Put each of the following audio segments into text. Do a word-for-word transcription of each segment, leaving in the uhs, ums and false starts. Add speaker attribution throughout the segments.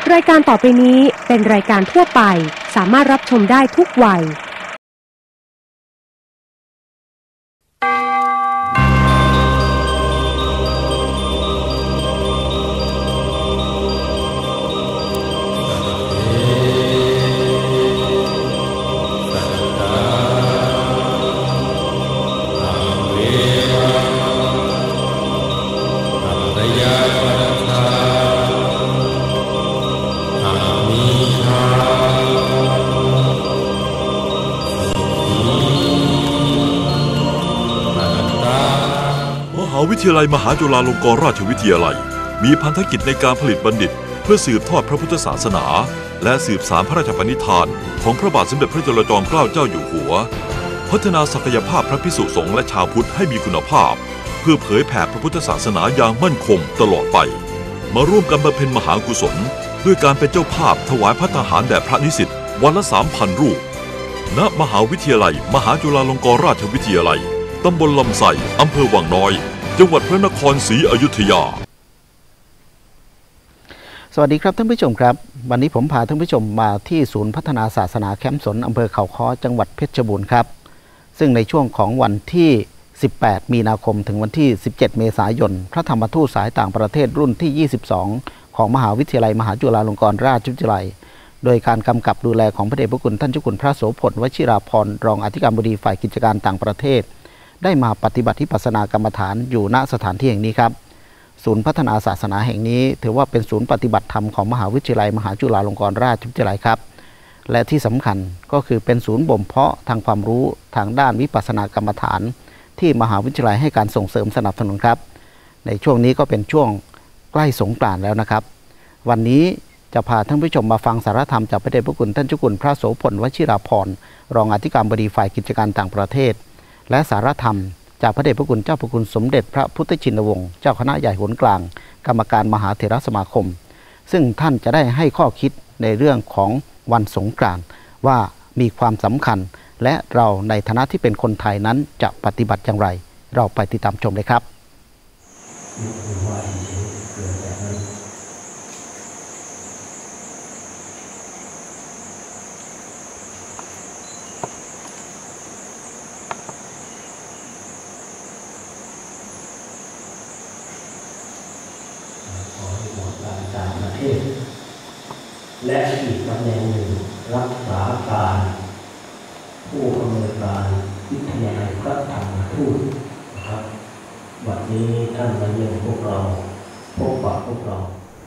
Speaker 1: รายการต่อไปนี้เป็นรายการทั่วไปสามารถรับชมได้ทุกวัย
Speaker 2: วิทยาลัยมหาจุฬาลงกรณราชวิทยาลัยมีพันธกิจในการผลิตบัณฑิตเพื่อสืบทอดพระพุทธศาสนาและสืบสานพระราชปณิธานของพระบาทสมเด็จพระจุลจอมเกล้าเจ้าอยู่หัวพัฒนาศักยภาพพระภิกษุสงฆ์และชาวพุทธให้มีคุณภาพเพื่อเผยแผ่พระพุทธศาสนาอย่างมั่นคงตลอดไปมาร่วมกันบำเพ็ญมหากุศลด้วยการเป็นเจ้าภาพถวายภัตตาหารแด่พระนิสิตวันละ สามพัน รูปณมหาวิทยาลัยมหาจุฬาลงกรณราชวิทยาลัยตำบลลำไส้อำเภอวังน้อยจังหวัดพระนครศรีอยุธยา
Speaker 3: สวัสดีครับท่านผู้ชมครับวันนี้ผมพาท่านผู้ชมมาที่ศูนย์พัฒนาศาสนาแคมป์สนอำเภอเขาค้อจังหวัดเพชรบูรณ์ครับซึ่งในช่วงของวันที่สิบแปดมีนาคมถึงวันที่สิบเจ็ดเมษายนพระธรรมทูตสายต่างประเทศรุ่นที่ยี่สิบสองของมหาวิทยาลัยมหาจุฬาลงกรณราชวิทยาลัยโดยการกำกับดูแลของพระเดชพระคุณท่านเจ้าคุณพระโสพลวชิราภรณ์รองอธิการบดีฝ่ายกิจการต่างประเทศได้มาปฏิบัติวิปัสสนากรรมฐานอยู่ณสถานที่แห่งนี้ครับศูนย์พัฒนาศาสนาแห่งนี้ถือว่าเป็นศูนย์ปฏิบัติธรรมของมหาวิทยาลัยมหาจุฬาลงกรณราชวิทยาลัยครับและที่สำคัญก็คือเป็นศูนย์บ่มเพาะทางความรู้ทางด้านวิปัสสนากรรมฐานที่มหาวิทยาลัยให้การส่งเสริมสนับสนุนครับในช่วงนี้ก็เป็นช่วงใกล้สงกรานต์แล้วนะครับวันนี้จะพาท่านผู้ชมมาฟังสาระธรรมจากพระเดชพระคุณท่านเจ้าคุณพระโสพลวชิราภรณ์รองอธิการบดีฝ่ายกิจการต่างประเทศและสาระธรรมจากพระเดชพระคุณเจ้าพระคุณสมเด็จพระพุทธชินวงศ์เจ้าคณะใหญ่หนกลางกรรมการมหาเถรสมาคมซึ่งท่านจะได้ให้ข้อคิดในเรื่องของวันสงกรานต์ว่ามีความสำคัญและเราในฐานะที่เป็นคนไทยนั้นจะปฏิบัติอย่างไรเราไปติดตามชมเลยครับ
Speaker 4: และอีกตำแหน่งหนึ่งรักษาการผู้อำนวยการวิทยาลัยพระธรรมทูตนะครับวันนี้ท่านมาเยี่ยมพวกเราพบปะพวกเรา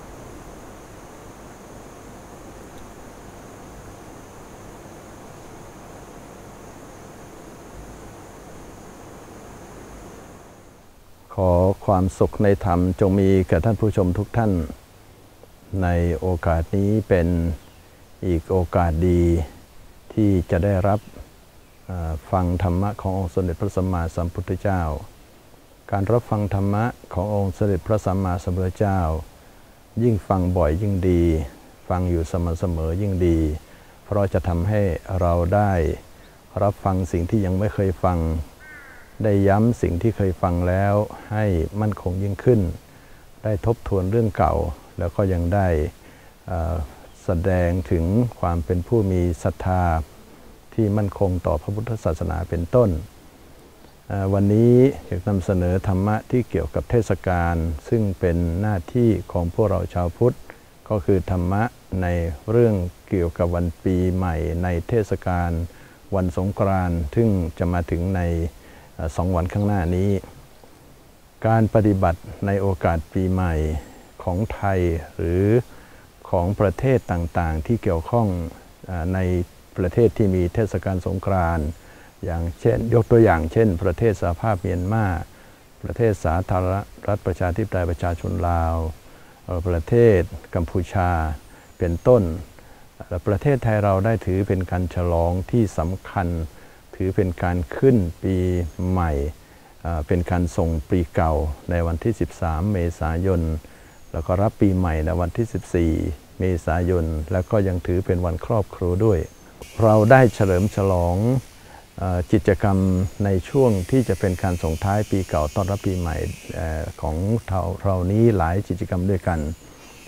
Speaker 5: ขอความสุขในธรรมจงมีแก่ท่านผู้ชมทุกท่านในโอกาสนี้เป็นอีกโอกาสดีที่จะได้รับฟังธรรมะขององค์สมเด็จพระสัมมาสัมพุทธเจ้าการรับฟังธรรมะขององค์สมเด็จพระสัมมาสัมพุทธเจ้ายิ่งฟังบ่อยยิ่งดีฟังอยู่สม่ำเสมอยิ่งดีเพราะจะทำให้เราได้รับฟังสิ่งที่ยังไม่เคยฟังได้ย้ำสิ่งที่เคยฟังแล้วให้มั่นคงยิ่งขึ้นได้ทบทวนเรื่องเก่าแล้วก็ยังได้แสดงถึงความเป็นผู้มีศรัทธาที่มั่นคงต่อพระพุทธศาสนาเป็นต้นวันนี้อยากนำเสนอธรรมะที่เกี่ยวกับเทศกาลซึ่งเป็นหน้าที่ของพวกเราชาวพุทธก็คือธรรมะในเรื่องเกี่ยวกับวันปีใหม่ในเทศกาลวันสงกรานต์ซึ่งจะมาถึงในสองวันข้างหน้านี้การปฏิบัติในโอกาสปีใหม่ของไทยหรือของประเทศต่างๆที่เกี่ยวข้องในประเทศที่มีเทศกาลสงกรานต์อย่างเช่นยกตัวอย่างเช่นประเทศสหภาพเมียนมาประเทศสาธารณรัฐประชาธิปไตยประชาชนลาวประเทศกัมพูชาเป็นต้นและประเทศไทยเราได้ถือเป็นการฉลองที่สำคัญถือเป็นการขึ้นปีใหม่เป็นการส่งปีเก่าในวันที่สิบสามเมษายนแล้วก็รับปีใหม่ในวันที่สิบสี่เมษายนแล้วก็ยังถือเป็นวันครอบครัวด้วยเราได้เฉลิมฉลองกิจกรรมในช่วงที่จะเป็นการส่งท้ายปีเก่าต้อนรับปีใหม่ของเราเรานี้หลายกิจกรรมด้วยกัน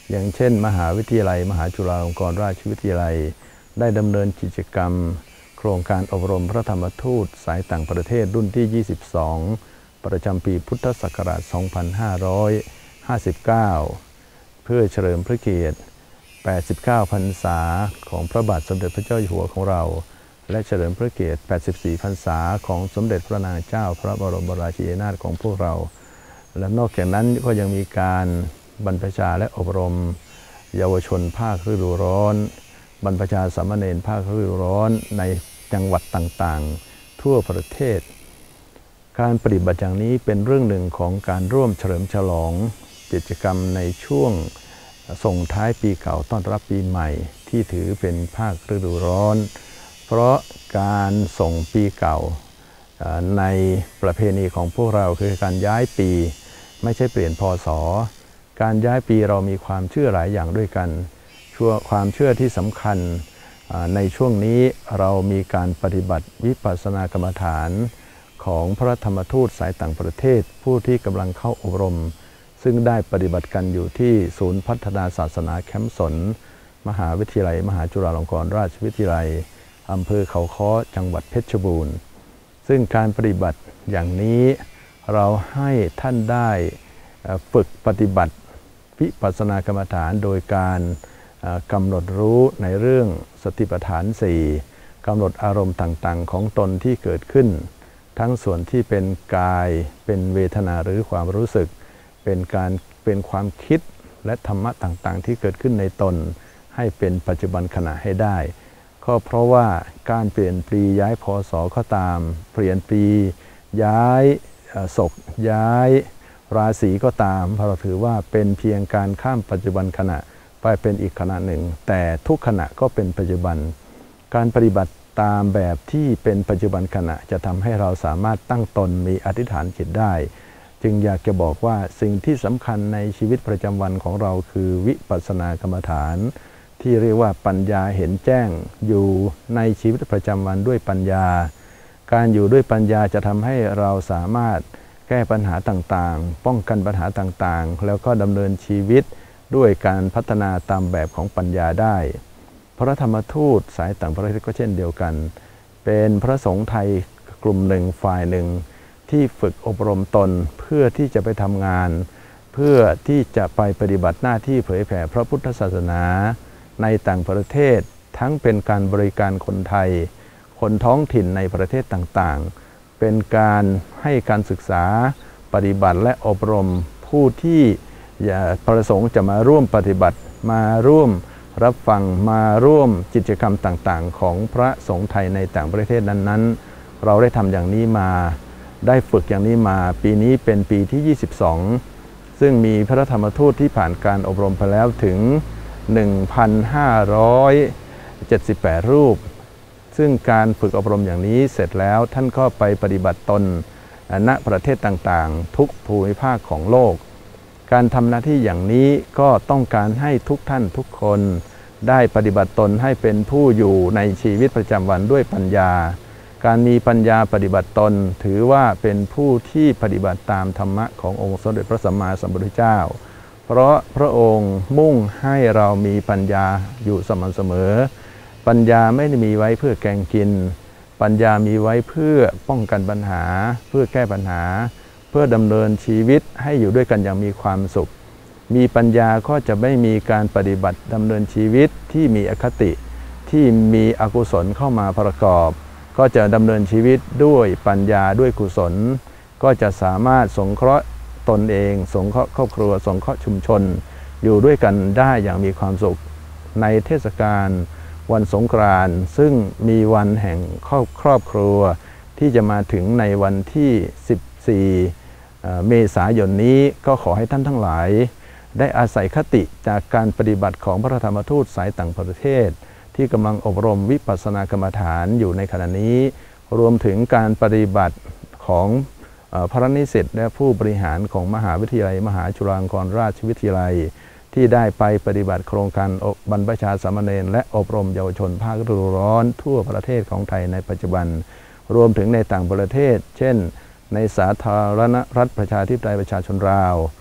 Speaker 5: อย่างเช่นมหาวิทยาลัยมหาจุฬาลงกรณราชวิทยาลัยได้ดำเนินกิจกรรมโครงการอบรมพระธรรมทูตสายต่างประเทศรุ่นที่ยี่สิบสองประจำปีพุทธศักราชสองพันห้าร้อยห้าสิบเก้าเพื่อเฉลิมพระเกียรติแปดสิบเก้าพรรษาของพระบาทสมเด็จพระเจ้าอยู่หัวของเราและเฉลิมพระเกียรติแปดสิบสี่พรรษาของสมเด็จพระนางเจ้าพระบรมราชินีนาถของพวกเราและนอกจากนั้นก็ยังมีการบรรพชาและอบรมเยาวชนภาคฤดูร้อนบรรพชาสามเณรภาคฤดูร้อนในจังหวัดต่างๆทั่วประเทศการปฏิบัติอย่างนี้เป็นเรื่องหนึ่งของการร่วมเฉลิมฉลองกิจกรรมในช่วงส่งท้ายปีเก่าต้อนรับปีใหม่ที่ถือเป็นภาคฤดูร้อนเพราะการส่งปีเก่าในประเพณีของพวกเราคือการย้ายปีไม่ใช่เปลี่ยนพ.ศ.การย้ายปีเรามีความเชื่อหลายอย่างด้วยกันความเชื่อที่สำคัญในช่วงนี้เรามีการปฏิบัติวิปัสสนากรรมฐานของพระธรรมทูตสายต่างประเทศผู้ที่กำลังเข้าอบรมซึ่งได้ปฏิบัติกันอยู่ที่ศูนย์พัฒนาศาสนาแคมป์สนมหาวิทยาลัยมหาจุฬาลงกรณราชวิทยาลัยอำเภอเขาค้อจังหวัดเพชรบูรณ์ซึ่งการปฏิบัติอย่างนี้เราให้ท่านได้ฝึกปฏิบัติวิปัสสนากรรมฐานโดยการกำหนดรู้ในเรื่องสติปัฏฐานสี่กำหนดอารมณ์ต่างๆของตนที่เกิดขึ้นทั้งส่วนที่เป็นกายเป็นเวทนาหรือความรู้สึกเป็นการเป็นความคิดและธรรมะต่างๆที่เกิดขึ้นในตนให้เป็นปัจจุบันขณะให้ได้ก็เพราะว่าการเปลี่ยนปีย้ายพ.ศ.ก็ตามเปลี่ยนปีย้ายศกย้ายราศีก็ตามเราถือว่าเป็นเพียงการข้ามปัจจุบันขณะไปเป็นอีกขณะหนึ่งแต่ทุกขณะก็เป็นปัจจุบันการปฏิบัติตามแบบที่เป็นปัจจุบันขณะจะทำให้เราสามารถตั้งตนมีอธิษฐานจิตได้จึงอยากจะบอกว่าสิ่งที่สำคัญในชีวิตประจำวันของเราคือวิปัสสนากรรมฐานที่เรียกว่าปัญญาเห็นแจ้งอยู่ในชีวิตประจำวันด้วยปัญญาการอยู่ด้วยปัญญาจะทำให้เราสามารถแก้ปัญหาต่างๆป้องกันปัญหาต่างๆแล้วก็ดำเนินชีวิตด้วยการพัฒนาตามแบบของปัญญาได้พระธรรมทูตสายต่างประเทศก็เช่นเดียวกันเป็นพระสงฆ์ไทยกลุ่มหนึ่งฝ่ายหนึ่งที่ฝึกอบรมตนเพื่อที่จะไปทำงานเพื่อที่จะไปปฏิบัติหน้าที่เผยแผ่พระพุทธศาสนาในต่างประเทศทั้งเป็นการบริการคนไทยคนท้องถิ่นในประเทศต่างๆเป็นการให้การศึกษาปฏิบัติและอบรมผู้ที่ประสงค์จะมาร่วมปฏิบัติมาร่วมรับฟังมาร่วมกิจกรรมต่างๆของพระสงฆ์ไทยในต่างประเทศนั้นๆเราได้ทำอย่างนี้มาได้ฝึกอย่างนี้มาปีนี้เป็นปีที่ยี่สิบสองซึ่งมีพระธรรมทูตที่ผ่านการอบรมไปแล้วถึง หนึ่งพันห้าร้อยเจ็ดสิบแปด รูปซึ่งการฝึกอบรมอย่างนี้เสร็จแล้วท่านก็ไปปฏิบัติตนณประเทศต่างๆทุกภูมิภาคของโลกการทำหน้าที่อย่างนี้ก็ต้องการให้ทุกท่านทุกคนได้ปฏิบัติตนให้เป็นผู้อยู่ในชีวิตประจำวันด้วยปัญญาการมีปัญญาปฏิบัติตนถือว่าเป็นผู้ที่ปฏิบัติตามธรรมะขององค์สมเด็จพระสัมมาสัมพุทธเจ้าเพราะพระองค์มุ่งให้เรามีปัญญาอยู่สม่ำเสมอปัญญาไม่ได้มีไว้เพื่อแกงกินปัญญามีไว้เพื่อป้องกันปัญหาเพื่อแก้ปัญหาเพื่อดำเนินชีวิตให้อยู่ด้วยกันอย่างมีความสุขมีปัญญาก็จะไม่มีการปฏิบัติดำเนินชีวิตที่มีอคติที่มีอกุศลเข้ามาประกอบก็จะดำเนินชีวิตด้วยปัญญาด้วยกุศลก็จะสามารถสงเคราะห์ตนเองสงเคราะห์ครอบครัวสงเคราะห์ชุมชนอยู่ด้วยกันได้อย่างมีความสุขในเทศกาลวันสงกรานต์ซึ่งมีวันแห่งครอบครัวที่จะมาถึงในวันที่สิบสี่เมษายนนี้ก็ขอให้ท่านทั้งหลายได้อาศัยคติจากการปฏิบัติของพระธรรมทูตสายต่างประเทศที่กำลังอบรมวิปัสสนากรรมฐานอยู่ในขณะนี้รวมถึงการปฏิบัติของพระนิสิตและผู้บริหารของมหาวิทยาลัยมหาจุฬาลงกรณราชวิทยาลัยที่ได้ไปปฏิบัติโครงการบรรพชาสามเณรและอบรมเยาวชนภาคฤดูร้อนทั่วประเทศของไทยในปัจจุบันรวมถึงในต่างประเทศเช่นในสาธารณรัฐประชาธิปไตยประชาชนลาวป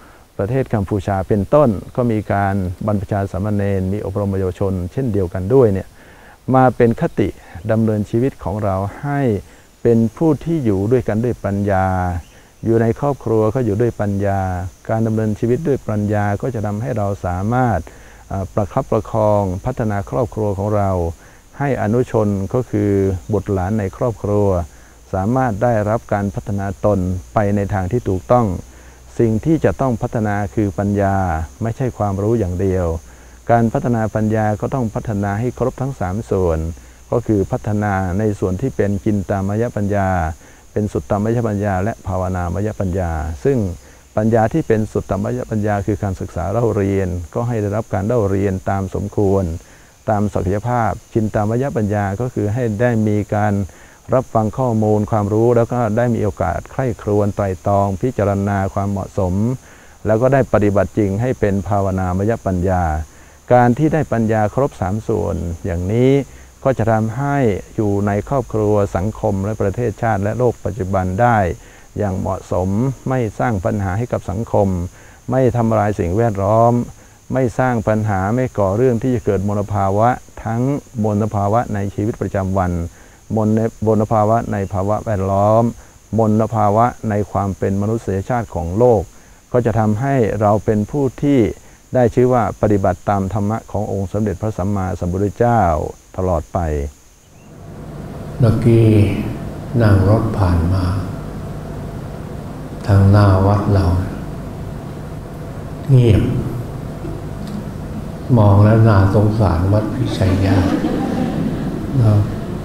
Speaker 5: ประเทศกัมพูชาเป็นต้นก็มีการบรรพชาสามเณรมีอบรมเยาวชนเช่นเดียวกันด้วยเนี่ยมาเป็นคติดำเนินชีวิตของเราให้เป็นผู้ที่อยู่ด้วยกันด้วยปัญญาอยู่ในครอบครัวก็อยู่ด้วยปัญญาการดำเนินชีวิตด้วยปัญญาก็จะทำให้เราสามารถประคับประคองพัฒนาครอบครัวของเราให้อนุชนก็คือบุตรหลานในครอบครัวสามารถได้รับการพัฒนาตนไปในทางที่ถูกต้องสิ่งที่จะต้องพัฒนาคือปัญญาไม่ใช่ความรู้อย่างเดียวการพัฒนาปัญญาก็ต้องพัฒนาให้ครบทั้งสามส่วนก็คือพัฒนาในส่วนที่เป็นจินตามยปัญญาเป็นสุตตามยปัญญาและภาวนามยปัญญาซึ่งปัญญาที่เป็นสุตตามยปัญญาคือการศึกษาเล่าเรียนก็ให้ได้รับการเล่าเรียนตามสมควรตามศักยภาพจินตามยปัญญาก็คือให้ได้มีการรับฟังข้อมูลความรู้แล้วก็ได้มีโอกาสใคร่ครวญไตร่ตรองพิจารณาความเหมาะสมแล้วก็ได้ปฏิบัติจริงให้เป็นภาวนามยปัญญาการที่ได้ปัญญาครบสามส่วนอย่างนี้ก็จะทำให้อยู่ในครอบครัวสังคมและประเทศชาติและโลกปัจจุบันได้อย่างเหมาะสมไม่สร้างปัญหาให้กับสังคมไม่ทำลายสิ่งแวดล้อมไม่สร้างปัญหาไม่ก่อเรื่องที่จะเกิดมลภาวะทั้งมลภาวะในชีวิตประจำวันมลมลภาวะในภาวะแวดล้อมมลภาวะในความเป็นมนุษยชาติของโลกก็จะทำให้เราเป็นผู้ที่ได้ชื่อว่าปฏิบัติตามธรรมะขององค์สมเด็จพระสัมมาสัมพุทธเจ้าตลอดไป
Speaker 4: เมื่อกี้นั่งรถผ่านมาทางหน้าวัดเราเงียบมองแล้วน่าสงสารวัดพิชัยญาตินะ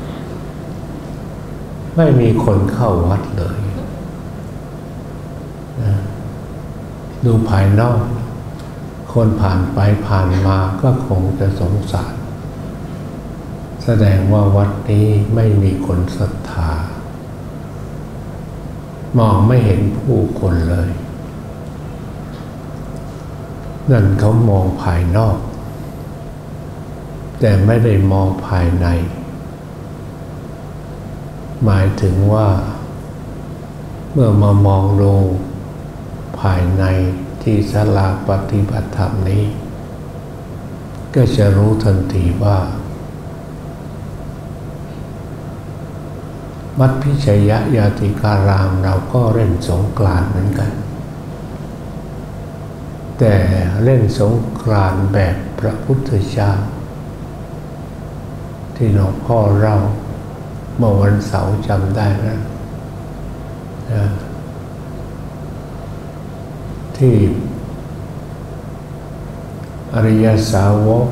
Speaker 4: ไม่มีคนเข้าวัดเลยนะดูภายนอกคนผ่านไปผ่านมาก็คงจะสงสารแสดงว่าวัดนี้ไม่มีคนศรัทธามองไม่เห็นผู้คนเลยนั่นเขามองภายนอกแต่ไม่ได้มองภายในหมายถึงว่าเมื่อมามองดูภายในที่ศาลาปฏิบัติธรรมนี้ก็จะรู้ทันทีว่าวัดพิชัยยาติการามเราก็เล่นสงกรานต์เหมือนกันแต่เล่นสงกรานต์แบบพระพุทธเจ้าที่หลวงพ่อเล่าเมื่อวันเสาร์จำได้นะที่อริยสาวก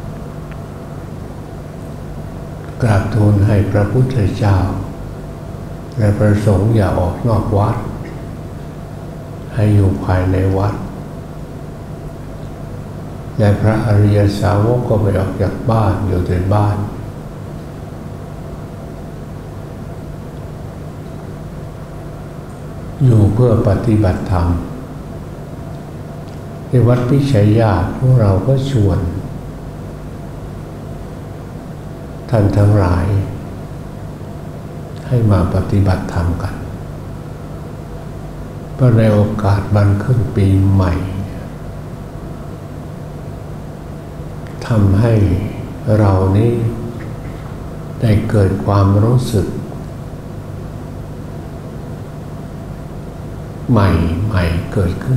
Speaker 4: กราบทูลให้พระพุทธเจ้าและประสงค์อย่าออกนอกวัดให้อยู่ภายในวัดและพระอริยสาวกก็ไม่ออกจากบ้านอยู่ในบ้านอยู่เพื่อปฏิบัติธรรมในวัดพิชัยญาติพวกเราก็ชวนท่านทั้งหลายให้มาปฏิบัติธรรมกันเพราะในโอกาสวันขึ้นปีใหม่ทำให้เรานี้ได้เกิดความรู้สึกใหม่ใหม่เกิดขึ้น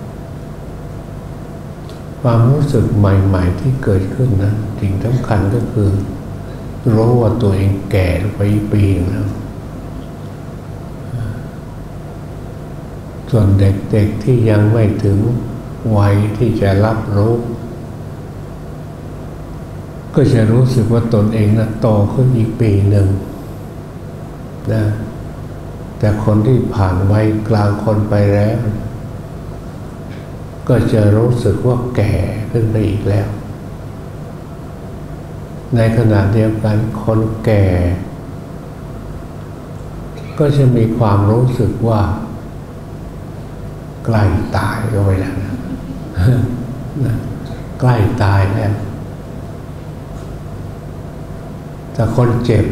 Speaker 4: ความรู้สึกใหม่ๆที่เกิดขึ้นนั้นสิ่งสำคัญก็คือรู้ว่าตัวเองแก่ไปปีแล้วส่วนเด็กๆที่ยังไม่ถึงวัยที่จะรับรู้ก็จะรู้สึกว่าตนเองนะโตขึ้นอีกปีหนึ่งนะแต่คนที่ผ่านวัยกลางคนไปแล้วก็จะรู้สึกว่าแก่ขึ้นไปอีกแล้วในขณะเดียวกันคนแก่ก็จะมีความรู้สึกว่าใกล้ตายก็ไปแล้วนะใกล้ตายแล้วแต่คนเจ็บ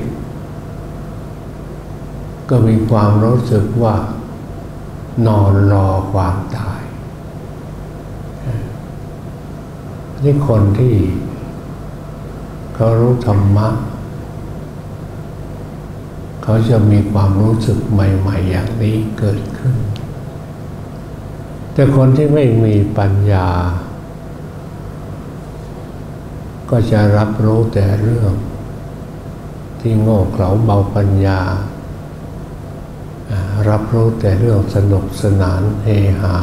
Speaker 4: ก็มีความรู้สึกว่านอนรอความตาย
Speaker 6: นี่คนที่เขารู้ธรรมะเขาจะมีความรู้สึกใหม่ๆอย่างนี้เกิดขึ้นแต่คนที่ไม่มีปัญญาก็จะรับรู้แต่เรื่องที่โง่เขลาเบาปัญญารับรู้แต่เรื่องสนุกสนานเฮฮา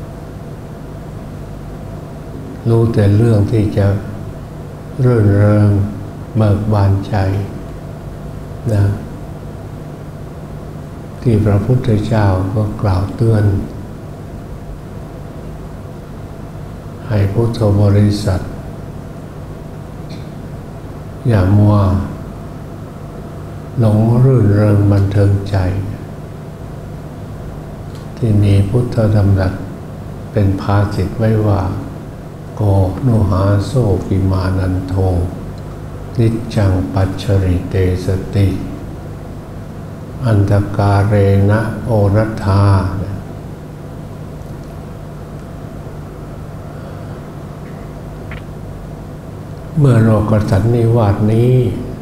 Speaker 6: รู้แต่เรื่องที่จะรื่นเริงเบิกบานใจนะที่พระพุทธเจ้าก็กล่าวเตือนให้พุทธบริษัทอย่ามัวหลงรื่นเริงบันเทิงใจที่มีพุทธดำรัสเป็นภาษิตไว้ว่าโกนุหาโสกิมานันโทนิจจังปัจฉริเตสติอันตกาเรนะโอรัทธาเมื่อโลกสันนิวาสนี้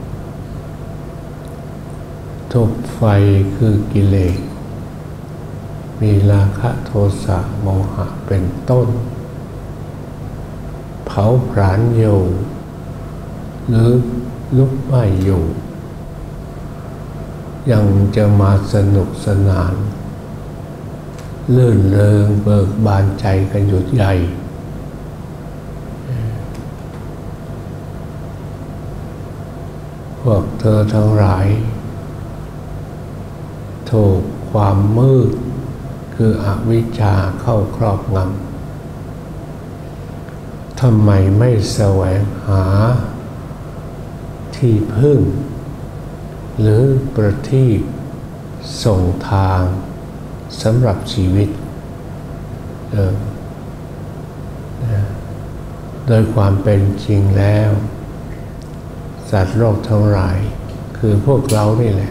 Speaker 6: ทุกไฟคือกิเลสมีราคะโทสะโมหะเป็นต้นเผาผลาญอยู่หรือลุกไหม้อยู่ยังจะมาสนุกสนานลื่นเริงเบิกบานใจกันอยู่ใหญ่พวกเธอทั้งหลายถูกความมืดคืออวิชชาเข้าครอบงำทำไมไม่แสวงหาที่พึ่งหรือประทีปส่งทางสำหรับชีวิตเออโดยความเป็นจริงแล้วสัตว์โลกทั้งหลายคือพวกเรานี่แหละ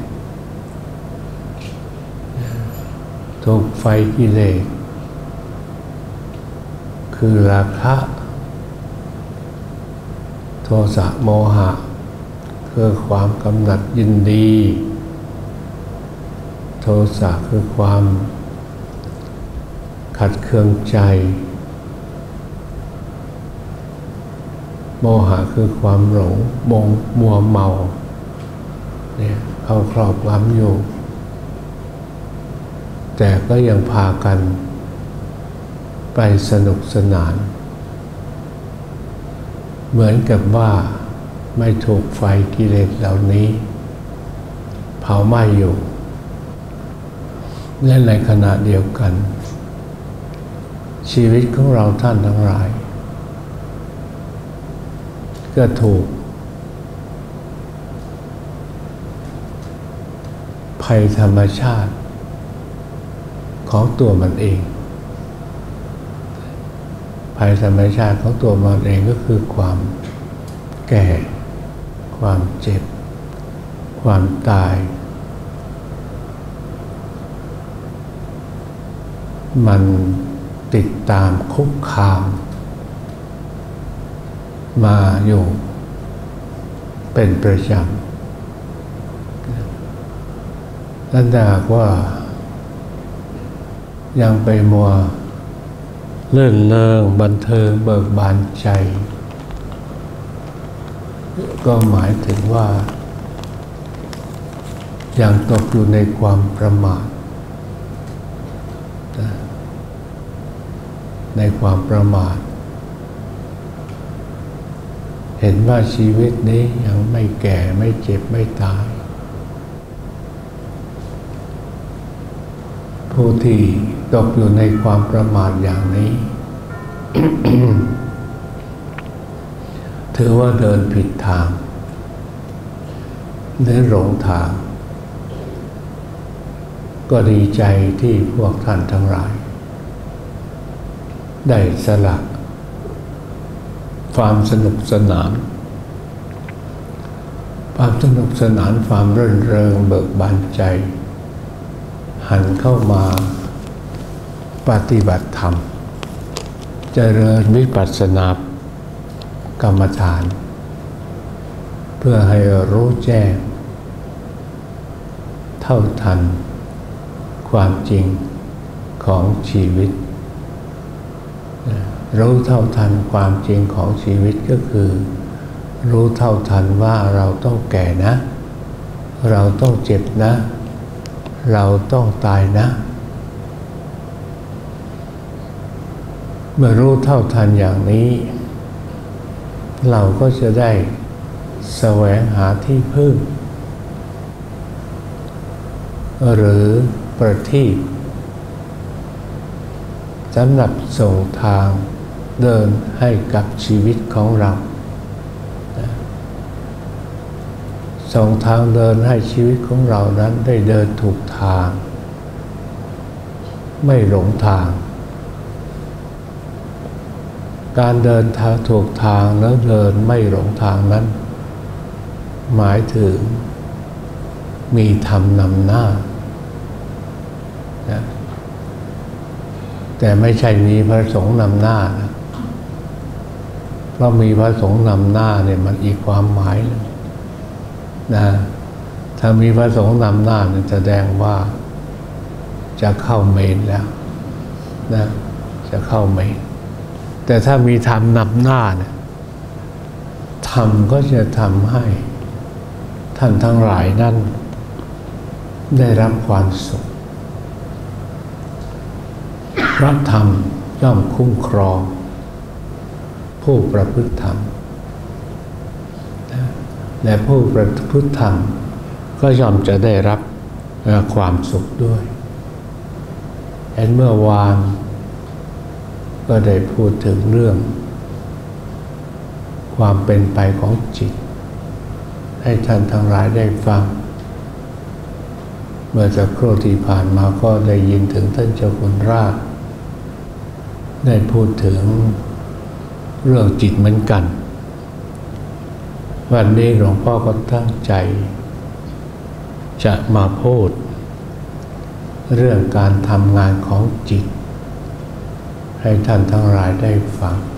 Speaker 6: ถูกไฟกิเลสคือราคะโทสะโมหะคือความกำหนัดยินดีโทสะคือความขัดเคืองใจโมหะคือความหลงมงมัวเมาเนี่ยเข้าครอบงำอยู่แต่ก็ยังพากันไปสนุกสนานเหมือนกับว่าไม่ถูกไฟกิเลสเหล่านี้เผาไหม้อยู่และในขณะเดียวกันชีวิตของเราท่านทั้งหลายก็ถูกภัยธรรมชาติของตัวมันเองภัยธรรมชาติของตัวมันเองก็คือความแก่ความเจ็บความตายมันติดตามคุกคามมาอยู่เป็นประจำนั่นหากว่ายังไปมัวเลื่อนเลิงบันเทิงเบิกบานใจก็หมายถึงว่ายังตกอยู่ในความประมาทในความประมาทเห็นว่าชีวิตนี้ยังไม่แก่ไม่เจ็บไม่ตายผู้ที่ตกอยู่ในความประมาทอย่างนี้ ถือว่าเดินผิดทางหรือหลงทางก็ดีใจที่พวกท่านทั้งหลายได้สละความสนุกสนานความสนุกสนานความรื่นเริงเบิกบานใจหันเข้ามาปฏิบัติธรรมเจริญวิปัสสนากรรมฐาน เพื่อให้รู้แจ้งเท่าทันความจริงของชีวิตรู้เท่าทันความจริงของชีวิตก็คือรู้เท่าทันว่าเราต้องแก่นะเราต้องเจ็บนะเราต้องตายนะเมื่อรู้เท่าทันอย่างนี้เราก็จะได้แสวงหาที่พึ่งหรือประทีปสำหรับส่งทางเดินให้กับชีวิตของเราส่งทางเดินให้ชีวิตของเรานั้นได้เดินถูกทางไม่หลงทางการเดินทางถูกทางแล้วเดินไม่หลงทางนั้นหมายถึงมีธรรมนำหน้านะแต่ไม่ใช่มีพระสงฆ์นำหน้านะเพราะมีพระสงฆ์นำหน้าเนี่ยมันอีกความหมายนะถ้ามีพระสงฆ์นำหน้าเนี่ยแสดงว่าจะเข้าเมรุแล้วนะจะเข้าเมรุแต่ถ้ามีธรรมนำหน้าเนี่ยธรรมก็จะทำให้ท่านทั้งหลายนั้นได้รับความสุขพระธรรมย่อมคุ้มครองผู้ประพฤติธรรมและผู้ประพฤติธรรมก็ย่อมจะได้รับความสุขด้วยเห็นเมื่อวานก็ได้พูดถึงเรื่องความเป็นไปของจิตให้ท่านทั้งหลายได้ฟังเมื่อสักครู่ที่ผ่านมาก็ได้ยินถึงท่านเจ้าคุณราชได้พูดถึงเรื่องจิตเหมือนกันวันนี้หลวงพ่อก็ตั้งใจจะมาพูดเรื่องการทำงานของจิตให้ท่านทั้งหลายได้ฟัง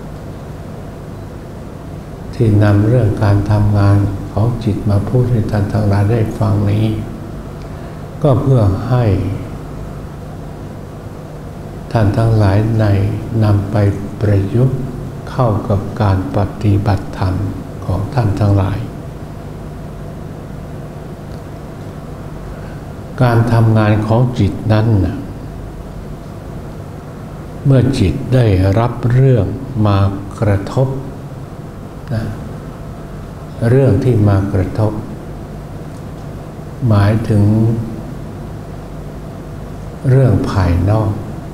Speaker 6: ที่นำเรื่องการทำงานของจิตมาพูดให้ท่านทั้งหลายได้ฟังนี้ก็เพื่อให้ท่านทั้งหลายในนำไปประยุกต์เข้ากับการปฏิบัติธรรมของท่านทั้งหลายการทำงานของจิตนั้นนะเมื่อจิตได้รับเรื่องมากระทบนะเรื่องที่มากระทบหมายถึงเรื่องภายนอก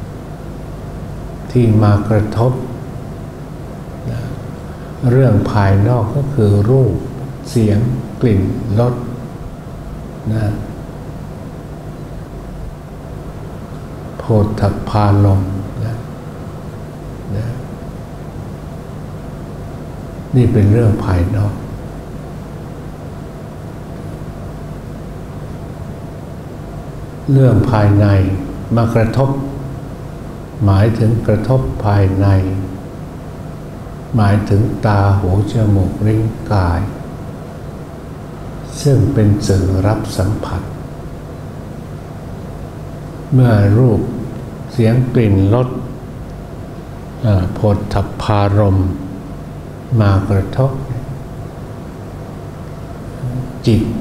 Speaker 6: ที่มากระทบนะเรื่องภายนอกก็คือรูปเสียงกลิ่นรสนะโผฏฐัพพารมณ์นะนะนี่เป็นเรื่องภายนอกเรื่องภายในมากระทบหมายถึงกระทบภายในหมายถึงตาหูจมูกลิ้นกายซึ่งเป็นสื่อรับสัมผัสเมื่อรูปเสียงกลิ่นรสโผฏฐัพพารมณ์มากระทบจิต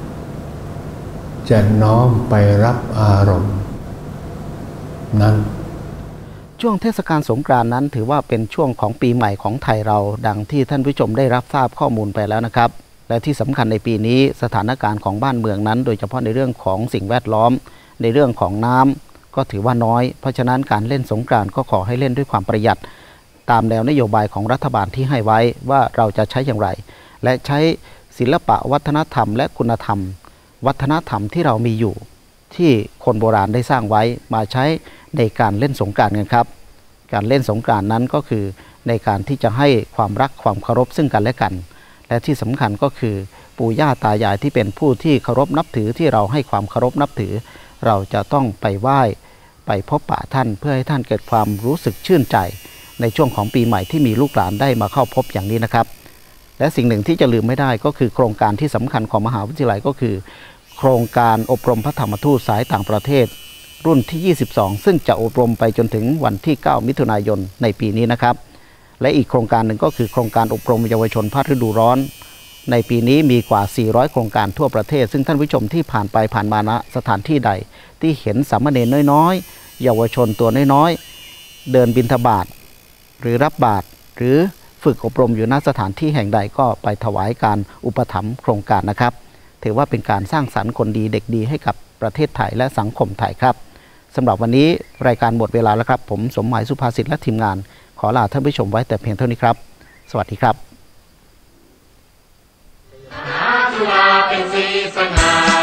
Speaker 6: จะน้อมไปรับอารมณ์นั้น
Speaker 3: ช่วงเทศกาลสงกรานต์นั้นถือว่าเป็นช่วงของปีใหม่ของไทยเราดังที่ท่านผู้ชมได้รับทราบข้อมูลไปแล้วนะครับและที่สำคัญในปีนี้สถานการณ์ของบ้านเมืองนั้นโดยเฉพาะในเรื่องของสิ่งแวดล้อมในเรื่องของน้ำก็ถือว่าน้อยเพราะฉะนั้นการเล่นสงกรานต์ก็ขอให้เล่นด้วยความประหยัดตามแนวนโยบายของรัฐบาลที่ให้ไว้ว่าเราจะใช้อย่างไรและใช้ศิลปะวัฒนธรรมและคุณธรรมวัฒนธรรมที่เรามีอยู่ที่คนโบราณได้สร้างไว้มาใช้ในการเล่นสงกรานต์กันครับการเล่นสงกรานต์นั้นก็คือในการที่จะให้ความรักความเคารพซึ่งกันและกันและที่สำคัญก็คือปู่ย่าตายายที่เป็นผู้ที่เคารพนับถือที่เราให้ความเคารพนับถือเราจะต้องไปไหว้ไปพบปะท่านเพื่อให้ท่านเกิดความรู้สึกชื่นใจในช่วงของปีใหม่ที่มีลูกหลานได้มาเข้าพบอย่างนี้นะครับและสิ่งหนึ่งที่จะลืมไม่ได้ก็คือโครงการที่สำคัญของมหาวิทยาลัยก็คือโครงการอบรมพระธรรมทูตสายต่างประเทศรุ่นที่ยี่สิบสองซึ่งจะอบรมไปจนถึงวันที่เก้ามิถุนายนในปีนี้นะครับและอีกโครงการหนึ่งก็คือโครงการอบรมเยาวชนภาคฤดูร้อนในปีนี้มีกว่าสี่ร้อยโครงการทั่วประเทศซึ่งท่านผู้ชมที่ผ่านไปผ่านมาณสถานที่ใดที่เห็นสามเณรน้อยๆเยาวชนตัวน้อยๆเดินบิณฑบาตหรือรับบาตรหรือฝึกอบรมอยู่ณสถานที่แห่งใดก็ไปถวายการอุปถัมภ์โครงการนะครับถือว่าเป็นการสร้างสรรค์คนดีเด็กดีให้กับประเทศไทยและสังคมไทยครับสำหรับวันนี้รายการหมดเวลาแล้วครับผมสมหมายสุภาษิตและทีมงานขอลาท่านผู้ชมไว้แต่เพียงเท่านี้ครับสวัสดีครับ
Speaker 7: จุฬาเป็นสีสง่า